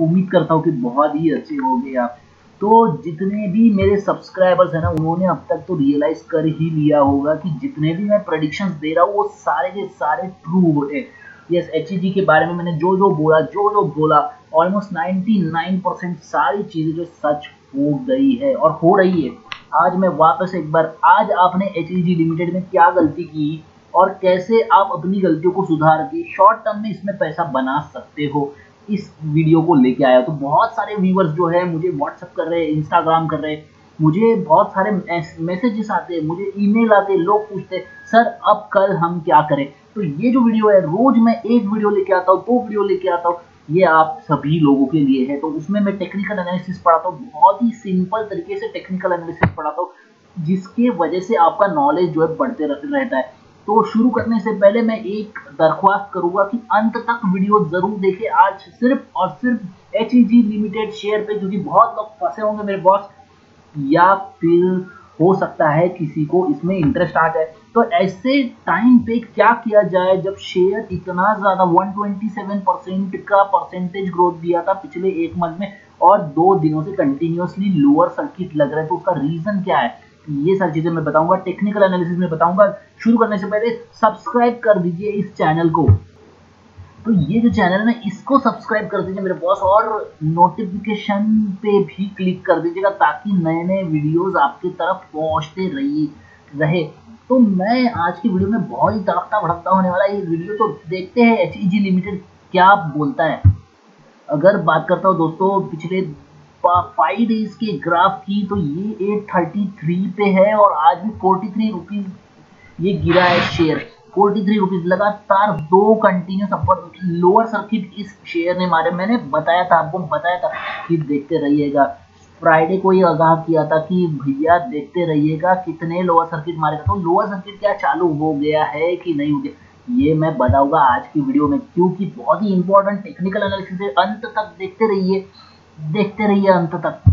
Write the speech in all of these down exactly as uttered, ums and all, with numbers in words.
उम्मीद करता हूँ कि बहुत ही अच्छे होंगे आप। तो जितने भी मेरे सब्सक्राइबर्स हैं ना, उन्होंने अब तक तो रियलाइज कर ही लिया होगा कि जितने भी मैं प्रेडिक्शंस दे रहा हूँ वो सारे के सारे ट्रू होते। यस, एचईजी के बारे में मैंने जो जो बोला जो जो बोला ऑलमोस्ट निन्यानवे परसेंट सारी चीजें जो सच हो गई है और हो रही है। आज मैं वापस एक बार, आज आपने एचईजी लिमिटेड में क्या गलती की और कैसे आप अपनी गलतियों को सुधार के शॉर्ट टर्म में इसमें पैसा बना सकते हो, इस वीडियो को लेके आया। तो बहुत सारे व्यूअर्स जो है मुझे व्हाट्सअप कर रहे हैं, इंस्टाग्राम कर रहे हैं, मुझे बहुत सारे मैसेजेस आते हैं, मुझे ईमेल आते हैं, लोग पूछते हैं सर अब कल हम क्या करें। तो ये जो वीडियो है, रोज मैं एक वीडियो लेके आता हूँ, दो वीडियो लेके आता हूँ, ये आप सभी लोगों के लिए है। तो उसमें मैं टेक्निकल एनालिसिस पढ़ाता हूँ, बहुत ही सिंपल तरीके से टेक्निकल एनालिसिस पढ़ाता हूँ, जिसके वजह से आपका नॉलेज जो है बढ़ते रहता है। तो शुरू करने से पहले मैं एक दरख्वास्त करूंगा कि अंत तक वीडियो जरूर देखें, आज सिर्फ और सिर्फ एचईजी लिमिटेड शेयर पे, क्योंकि बहुत लोग फंसे होंगे मेरे बॉस, या फिर हो सकता है किसी को इसमें इंटरेस्ट आ जाए। तो ऐसे टाइम पे क्या किया जाए जब शेयर इतना ज्यादा एक सौ सत्ताईस परसेंट का परसेंटेज ग्रोथ दिया था पिछले एक मंथ में और दो दिनों से कंटिन्यूअसली लोअर सर्किट लग रहा है, तो उसका रीजन क्या है, ये सारी चीजें मैं बताऊंगा, टेक्निकल एनालिसिस में बताऊंगा। शुरू करने से पहले सब्सक्राइब कर दीजिए इस चैनल को। तो ये जो चैनल है इसको सब्सक्राइब कर दीजिए मेरे बॉस, और नोटिफिकेशन पे भी क्लिक कर दीजिएगा ताकि नए नए वीडियोस आपकी तरफ पहुंचते रही रहे। तो मैं आज की वीडियो में बहुत ही तड़कता भड़कता होने वाला ये वीडियो, तो देखते हैं एचईजी लिमिटेड क्या बोलता है। अगर बात करता हूँ दोस्तों पिछले फाइव डेज के ग्राफ की, तो ये आठ सौ तैंतीस पे है और आज भी तैंतालीस रुपीस ये गिरा है शेयर, तैंतालीस रुपीस लगातार दो कंटिन्यूस अपर लोअर सर्किट इस शेयर ने मारे। मैंने बताया था, आपको बताया था कि देखते रहिएगा, फ्राइडे को ये आगाह किया था कि भैया देखते रहिएगा कितने लोअर सर्किट मारेगा। तो लोअर सर्किट क्या चालू हो गया है कि नहीं हो गया, ये मैं बताऊंगा आज की वीडियो में, क्योंकि बहुत ही इंपॉर्टेंट टेक्निकल एनालिसिस है। अंत तक देखते रहिए, देखते रहिए अंत तक।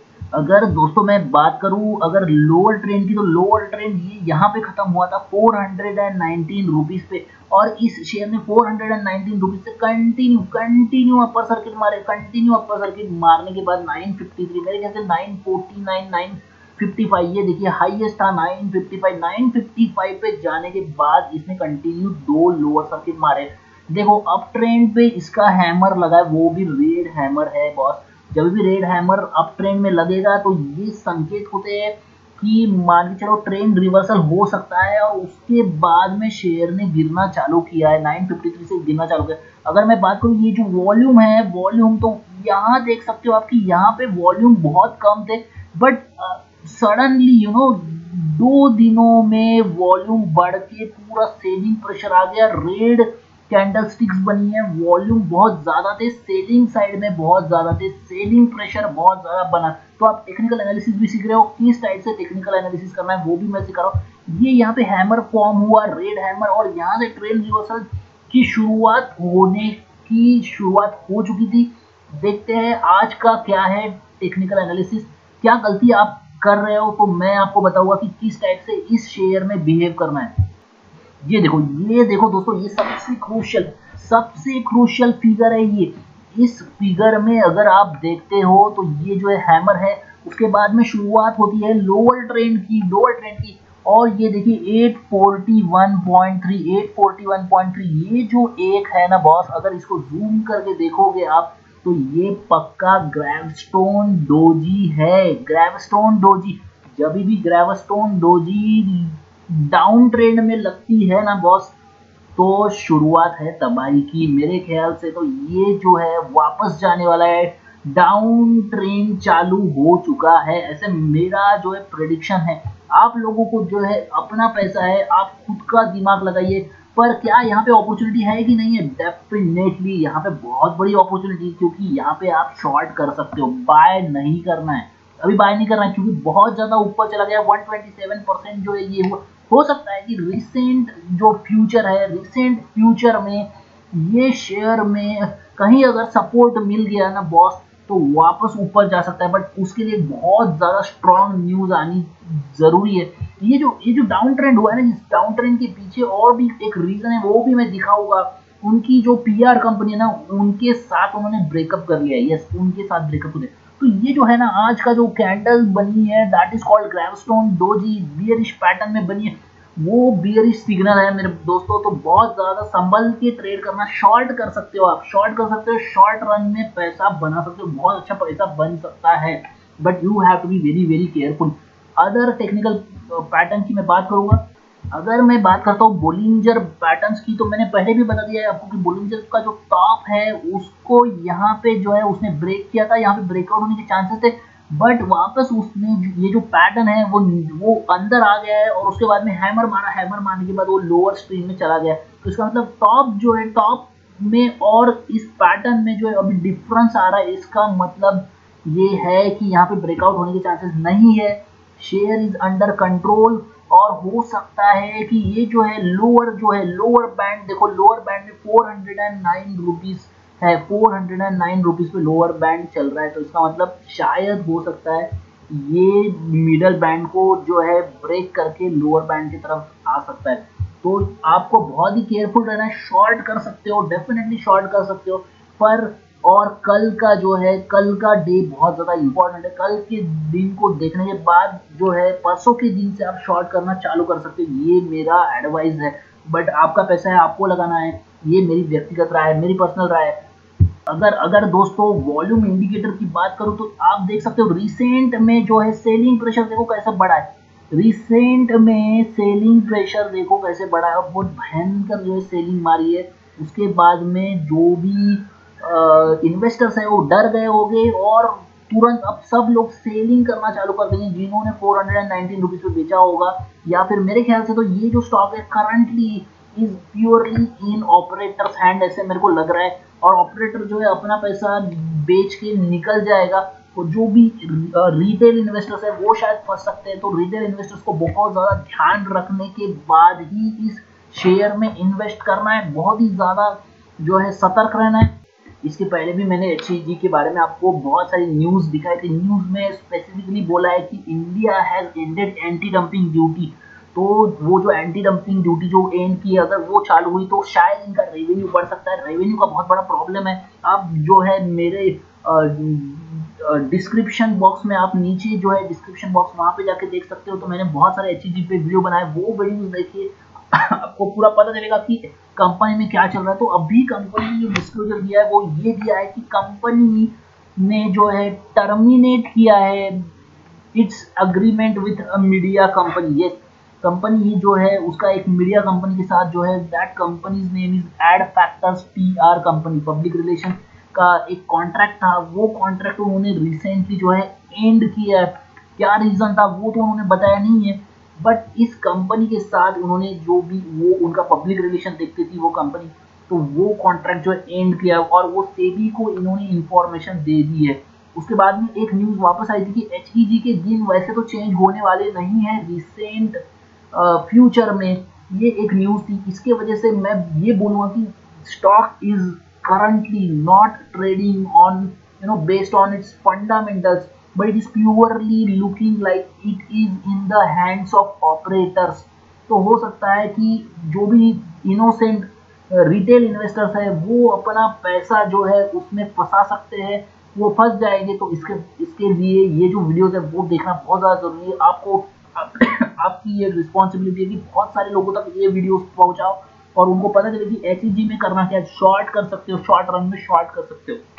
अगर दोस्तों मैं बात करूं अगर लोअर ट्रेंड की, तो लोअर ट्रेंड ये यहाँ पे खत्म हुआ था चार सौ उन्नीस रुपीस पे, और इस शेयर ने चार सौ उन्नीस रुपीस से कंटिन्यू कंटिन्यू अपर सर्किट मारे, कंटिन्यू अपर सर्किट मारने के बाद नौ सौ तिरेपन, मेरे ख्याल से नौ सौ उनचास, नौ सौ पचपन, ये देखिए हाईएस्ट था नौ सौ पचपन, नौ सौ पचपन पे जाने के बाद इसने कंटिन्यू दो लोअर सर्किट मारे। देखो अप ट्रेंड पे इसका हैमर लगा है, वो भी रेड हैमर है बॉस। जब भी रेड हैमर अप ट्रेंड में लगेगा तो ये संकेत होते हैं कि मान के चलो ट्रेंड रिवर्सल हो सकता है, और उसके बाद में शेयर ने गिरना चालू किया है, नौ सौ तिरेपन से गिरना चालू किया। अगर मैं बात करूं ये जो वॉल्यूम है, वॉल्यूम तो यहाँ देख सकते हो आपकी, यहाँ पे वॉल्यूम बहुत कम थे, बट सडनली यू नो दो दिनों में वॉल्यूम बढ़ के पूरा सेलिंग प्रेशर आ गया, रेड कैंडलस्टिक्स बनी है, वॉल्यूम बहुत ज्यादा थे, सेलिंग साइड में बहुत ज्यादा थे, सेलिंग प्रेशर बहुत ज्यादा बना। तो आप टेक्निकल एनालिसिस भी सीख रहे हो, किस टाइप से टेक्निकल एनालिसिस करना है वो भी मैं सिखा रहा हूँ। ये यहाँ पे हैमर फॉर्म हुआ, रेड हैमर, और यहाँ से ट्रेंड रिवर्सल की शुरुआत होने की शुरुआत हो चुकी थी। देखते हैं आज का क्या है टेक्निकल एनालिसिस, क्या गलती आप कर रहे हो, तो मैं आपको बताऊंगा कि किस टाइप से इस शेयर में बिहेव करना है। ये देखो ये देखो दोस्तों, ये सबसे क्रूशियल सबसे क्रूशियल फिगर है ये। इस फिगर में अगर आप देखते हो तो ये जो है हैमर है, उसके बाद में शुरुआत होती है लोअर ट्रेंड की, लोअर ट्रेंड की, और ये देखिए आठ सौ इकतालीस पॉइंट तीन, आठ सौ इकतालीस पॉइंट तीन, ये जो एक है ना बॉस, अगर इसको जूम करके देखोगे आप तो ये पक्का ग्रेवस्टोन डोजी है, ग्रेवस्टोन डोजी। जब भी ग्रेवस्टोन डोजी डाउन ट्रेंड में लगती है ना बॉस, तो शुरुआत है तबाही की। मेरे ख्याल से तो ये जो है वापस जाने वाला है, डाउन ट्रेंड चालू हो चुका है, ऐसे मेरा जो है प्रेडिक्शन है। आप लोगों को जो है अपना पैसा है, आप खुद का दिमाग लगाइए, पर क्या यहाँ पे अपॉर्चुनिटी है कि नहीं है, डेफिनेटली यहाँ पे बहुत बड़ी अपॉर्चुनिटी, क्योंकि यहाँ पे आप शॉर्ट कर सकते हो, बाय नहीं करना है, अभी बाय नहीं करना है, क्योंकि बहुत ज्यादा ऊपर चला गया। एक सौ सत्ताईस परसेंट जो है ये हुआ, हो सकता है कि रिसेंट जो फ्यूचर है, रिसेंट फ्यूचर में ये शेयर में कहीं अगर सपोर्ट मिल गया ना बॉस, तो वापस ऊपर जा सकता है, बट उसके लिए बहुत ज्यादा स्ट्रॉन्ग न्यूज आनी जरूरी है। ये जो ये जो डाउन ट्रेंड हुआ है ना, इस डाउन ट्रेंड के पीछे और भी एक रीजन है, वो भी मैं दिखाऊंगा। उनकी जो पीआर कंपनी है ना उनके साथ उन्होंने ब्रेकअप कर लिया है। यस, उनके साथ ब्रेकअप हो गया। तो ये जो है ना आज का जो कैंडल बनी है that is called gravestone doji, bearish pattern में बनी है, वो बियरिश सिग्नल है मेरे दोस्तों। तो बहुत ज्यादा संभल के ट्रेड करना, शॉर्ट कर सकते हो आप, शॉर्ट कर सकते हो, शॉर्ट रन में पैसा बना सकते हो, बहुत अच्छा पैसा बन सकता है, but you have to be very very careful. Other technical pattern की मैं बात करूंगा, अगर मैं बात करता हूँ बोलिंजर पैटर्न्स की, तो मैंने पहले भी बता दिया है आपको कि बोलिंजर का जो टॉप है उसको यहाँ पे जो है उसने ब्रेक किया था, यहाँ पे ब्रेकआउट होने के चांसेस थे, बट वापस उसने ये जो पैटर्न है वो वो अंदर आ गया है और उसके बाद में हैमर मारा, हैमर मारने के बाद वो लोअर स्ट्रीम में चला गया। तो इसका मतलब टॉप जो है, टॉप में और इस पैटर्न में जो है अभी डिफरेंस आ रहा है। इसका मतलब ये है कि यहाँ पे ब्रेकआउट होने के चांसेस नहीं है, शेयर इज अंडर कंट्रोल, और हो सकता है कि ये जो है लोअर जो है लोअर बैंड, देखो लोअर बैंड में फोर हंड्रेड नाइन रुपीस है, फोर हंड्रेड नाइन रुपीस पे लोअर बैंड चल रहा है। तो इसका मतलब शायद हो सकता है ये मिडल बैंड को जो है ब्रेक करके लोअर बैंड की तरफ आ सकता है। तो आपको बहुत ही केयरफुल रहना है। शॉर्ट कर सकते हो, डेफिनेटली शॉर्ट कर सकते हो, पर और कल का जो है, कल का डे बहुत ज़्यादा इंपॉर्टेंट है। कल के दिन को देखने के बाद जो है परसों के दिन से आप शॉर्ट करना चालू कर सकते हो, ये मेरा एडवाइस है। बट आपका पैसा है, आपको लगाना है, ये मेरी व्यक्तिगत राय है, मेरी पर्सनल राय है। अगर अगर दोस्तों वॉल्यूम इंडिकेटर की बात करूं तो आप देख सकते हो रिसेंट में जो है सेलिंग प्रेशर देखो कैसे बढ़ा है, रिसेंट में सेलिंग प्रेशर देखो कैसे बढ़ा है, बहुत भयंकर जो है सेलिंग मारी है। उसके बाद में जो भी इन्वेस्टर्स है वो डर गए होंगे और तुरंत अब सब लोग सेलिंग करना चालू कर देंगे जिन्होंने फोर हंड्रेड नाइनटीन रुपीज पे बेचा होगा, या फिर मेरे ख्याल से तो ये जो स्टॉक है currently is purely in operators hand, ऐसे मेरे को लग रहा है। और ऑपरेटर जो है अपना पैसा बेच के निकल जाएगा, तो जो भी रिटेल इन्वेस्टर्स है वो शायद फंस सकते हैं। तो रिटेल इन्वेस्टर्स को बहुत ज़्यादा ध्यान रखने के बाद ही इस शेयर में इन्वेस्ट करना है, बहुत ही ज़्यादा जो है सतर्क रहना है। इसके पहले भी मैंने एच ई जी के बारे में आपको बहुत सारी न्यूज़ दिखाई थी, न्यूज़ में स्पेसिफिकली बोला है कि India has ended anti dumping duty. तो वो जो एंटी डंपिंग ड्यूटी जो एंड की अगर वो चालू हुई तो शायद इनका रेवेन्यू बढ़ सकता है। रेवेन्यू का बहुत बड़ा प्रॉब्लम है। आप जो है मेरे डिस्क्रिप्शन बॉक्स में, आप नीचे जो है डिस्क्रिप्शन बॉक्स वहाँ पे जाके देख सकते हो, तो मैंने बहुत सारे एच ई जी पे वीडियो बनाए, वो वीडियोज देखिए, आपको पूरा पता चलेगा कि कंपनी में क्या चल रहा है। तो अभी कंपनी ने जो डिस्क्लोजर दिया है वो ये दिया है कि कंपनी ने जो है टर्मिनेट किया है its agreement with a media company. ये कंपनी जो है उसका एक मीडिया कंपनी के साथ जो है, that company's name is Adfactors PR company, public relation का एक कॉन्ट्रैक्ट था, वो कॉन्ट्रैक्ट उन्होंने रिसेंटली जो है एंड किया है। क्या रीजन था वो तो उन्होंने बताया नहीं है, बट इस कंपनी के साथ उन्होंने जो भी वो उनका पब्लिक रिलेशन देखती थी वो कंपनी, तो वो कॉन्ट्रैक्ट जो है एंड किया और वो सेबी को इन्होंने इंफॉर्मेशन दे दी है। उसके बाद में एक न्यूज़ वापस आई थी कि एच ई जी के दिन वैसे तो चेंज होने वाले नहीं है रिसेंट फ्यूचर में, ये एक न्यूज़ थी। इसके वजह से मैं ये बोलूँगा कि stock is currently not trading on you know based on its fundamentals, but it is purely looking like it is in the hands of operators। तो हो सकता है कि जो भी इनोसेंट रिटेल इन्वेस्टर्स है वो अपना पैसा जो है उसमें फंसा सकते हैं, वो फंस जाएंगे। तो इसके इसके लिए ये जो वीडियोस है वो देखना बहुत ज़्यादा जरूरी है। आपको आप, आपकी ये रिस्पॉन्सिबिलिटी है कि बहुत सारे लोगों तक ये वीडियोस पहुंचाओ और उनको पता चले कि एच ई जी में करना क्या है, शॉर्ट कर सकते हो, शॉर्ट रन में शॉर्ट कर सकते हो।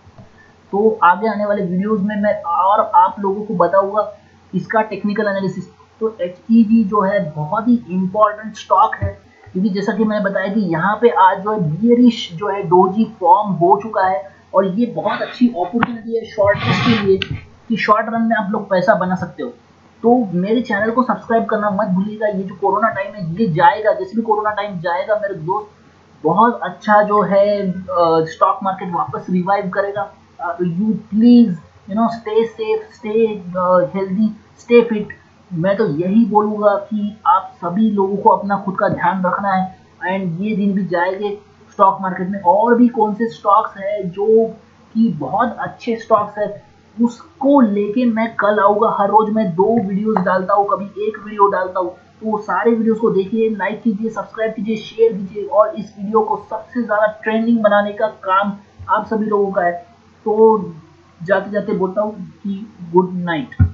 तो आगे आने वाले वीडियोस में मैं और आप लोगों को बताऊंगा इसका टेक्निकल एनालिसिस। तो एच ई जी जो है बहुत ही इंपॉर्टेंट स्टॉक है, क्योंकि जैसा कि मैंने बताया कि यहाँ पे आज जो है बियरिश जो है डोजी फॉर्म हो चुका है और ये बहुत अच्छी अपॉर्चुनिटी है शॉर्ट के लिए कि शॉर्ट रन में आप लोग पैसा बना सकते हो। तो मेरे चैनल को सब्सक्राइब करना मत भूलिएगा। ये जो कोरोना टाइम है ये जाएगा, जैसे भी कोरोना टाइम जाएगा मेरे दोस्त, बहुत अच्छा जो है स्टॉक मार्केट वापस रिवाइव करेगा। You please you know stay safe, stay healthy, stay fit. मैं तो यही बोलूँगा कि आप सभी लोगों को अपना खुद का ध्यान रखना है एंड ये दिन भी जाएंगे स्टॉक मार्केट में। और भी कौन से स्टॉक्स है जो कि बहुत अच्छे स्टॉक्स है उसको लेके मैं कल आऊँगा। हर रोज मैं दो वीडियोस डालता हूँ, कभी एक वीडियो डालता हूँ। तो सारे वीडियोस को देखिए, लाइक कीजिए, सब्सक्राइब कीजिए, शेयर कीजिए और इस वीडियो को सबसे ज़्यादा ट्रेंडिंग बनाने का काम आप सभी लोगों का है। तो जाते जाते बोलता हूँ कि गुड नाइट।